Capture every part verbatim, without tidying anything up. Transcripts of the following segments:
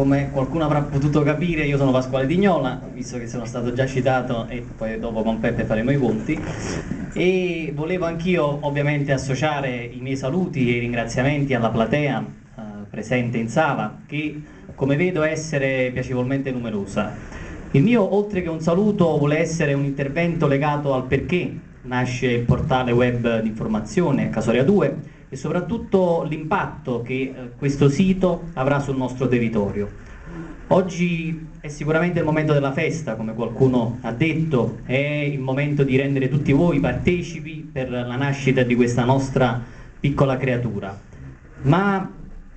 Come qualcuno avrà potuto capire, io sono Pasquale Dignola, visto che sono stato già citato e poi dopo con Peppe faremo i conti, e volevo anch'io ovviamente associare i miei saluti e i ringraziamenti alla platea eh, presente in sala, che come vedo essere piacevolmente numerosa. Il mio, oltre che un saluto, vuole essere un intervento legato al perché nasce il portale web di informazione Casoria due e soprattutto l'impatto che eh, questo sito avrà sul nostro territorio. Oggi è sicuramente il momento della festa, come qualcuno ha detto, è il momento di rendere tutti voi partecipi per la nascita di questa nostra piccola creatura. Ma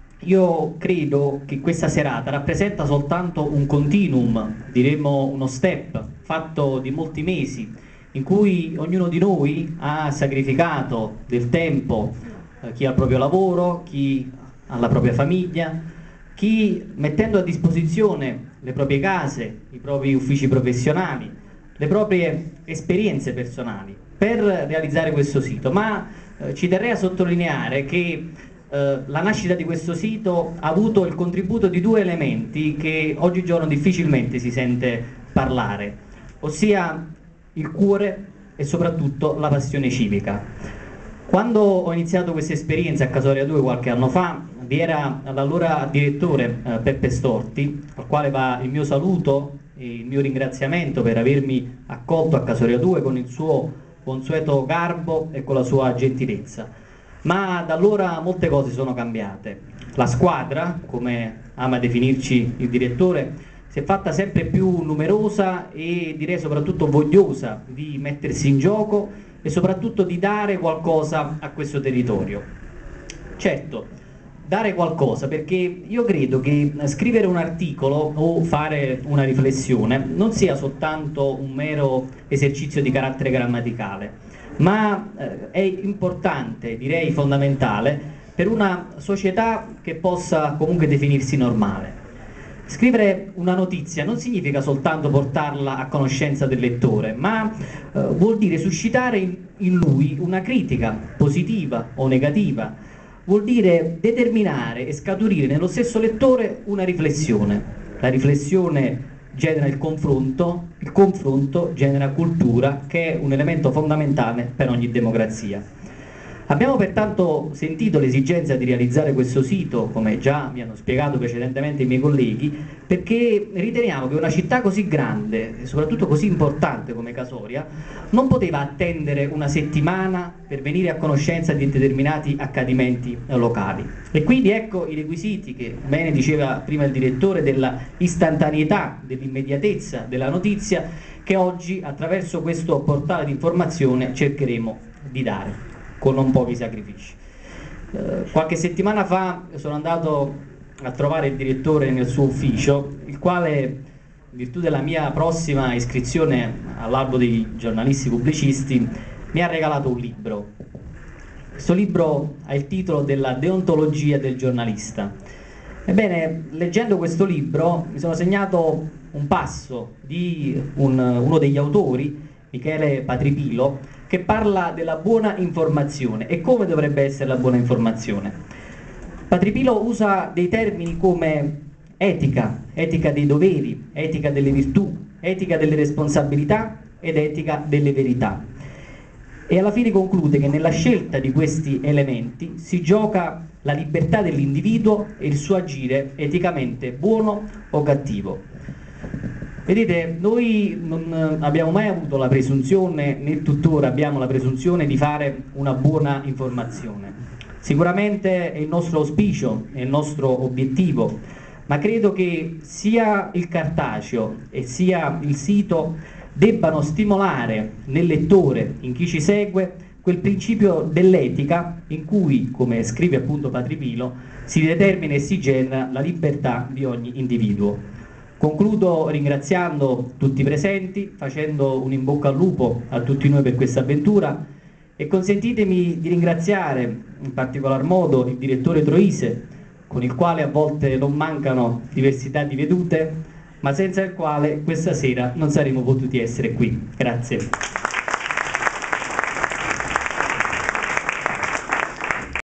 io credo che questa serata rappresenta soltanto un continuum, diremmo uno step, fatto di molti mesi, in cui ognuno di noi ha sacrificato del tempo, chi ha il proprio lavoro, chi ha la propria famiglia, chi mettendo a disposizione le proprie case, i propri uffici professionali, le proprie esperienze personali per realizzare questo sito. Ma eh, ci terrei a sottolineare che eh, la nascita di questo sito ha avuto il contributo di due elementi che oggigiorno difficilmente si sente parlare, ossia il cuore e soprattutto la passione civica. Quando ho iniziato questa esperienza a Casoria due qualche anno fa, vi era l'allora direttore eh, Peppe Storti, al quale va il mio saluto e il mio ringraziamento per avermi accolto a Casoria due con il suo consueto garbo e con la sua gentilezza. Ma da allora molte cose sono cambiate. La squadra, come ama definirci il direttore, si è fatta sempre più numerosa e direi soprattutto vogliosa di mettersi in gioco e soprattutto di dare qualcosa a questo territorio. Certo, dare qualcosa, perché io credo che scrivere un articolo o fare una riflessione non sia soltanto un mero esercizio di carattere grammaticale, ma eh, è importante, direi fondamentale, per una società che possa comunque definirsi normale. Scrivere una notizia non significa soltanto portarla a conoscenza del lettore, ma eh, vuol dire suscitare in, in lui una critica positiva o negativa, vuol dire determinare e scaturire nello stesso lettore una riflessione. La riflessione genera il confronto, il confronto genera cultura, che è un elemento fondamentale per ogni democrazia. Abbiamo pertanto sentito l'esigenza di realizzare questo sito, come già mi hanno spiegato precedentemente i miei colleghi, perché riteniamo che una città così grande e soprattutto così importante come Casoria non poteva attendere una settimana per venire a conoscenza di determinati accadimenti locali. E quindi ecco i requisiti che bene diceva prima il direttore della istantaneità, dell'immediatezza della notizia che oggi attraverso questo portale di informazione cercheremo di dare, con non pochi sacrifici. Eh, qualche settimana fa sono andato a trovare il direttore nel suo ufficio, il quale, in virtù della mia prossima iscrizione all'albo dei giornalisti pubblicisti, mi ha regalato un libro. Questo libro ha il titolo della deontologia del giornalista. Ebbene, leggendo questo libro mi sono segnato un passo di un, uno degli autori, Michele Patripilo, che parla della buona informazione e come dovrebbe essere la buona informazione. Patripilo usa dei termini come etica, etica dei doveri, etica delle virtù, etica delle responsabilità ed etica delle verità. E alla fine conclude che nella scelta di questi elementi si gioca la libertà dell'individuo e il suo agire eticamente buono o cattivo. Vedete, noi non abbiamo mai avuto la presunzione, né tuttora abbiamo la presunzione di fare una buona informazione. Sicuramente è il nostro auspicio, è il nostro obiettivo, ma credo che sia il cartaceo e sia il sito debbano stimolare nel lettore, in chi ci segue, quel principio dell'etica in cui, come scrive appunto Patripilo, si determina e si genera la libertà di ogni individuo. Concludo ringraziando tutti i presenti, facendo un in bocca al lupo a tutti noi per questa avventura e consentitemi di ringraziare in particolar modo il direttore Troise, con il quale a volte non mancano diversità di vedute, ma senza il quale questa sera non saremmo potuti essere qui. Grazie.